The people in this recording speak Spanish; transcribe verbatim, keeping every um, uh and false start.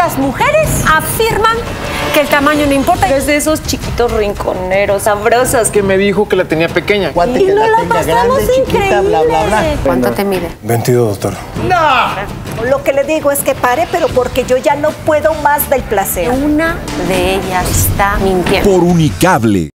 las mujeres afirman que el tamaño no importa. Pero es de esos chiquitos rinconeros, sabrosos. Que me dijo que la tenía pequeña. Y que no la la tenga pasamos grande, chiquita, increíble. bla, bla, bla. ¿Cuánto te mide? veintidós, doctor. ¡No! Lo que le digo es que pare, pero porque yo ya no puedo más del placer. Una de ellas está mintiendo. Por Unicable.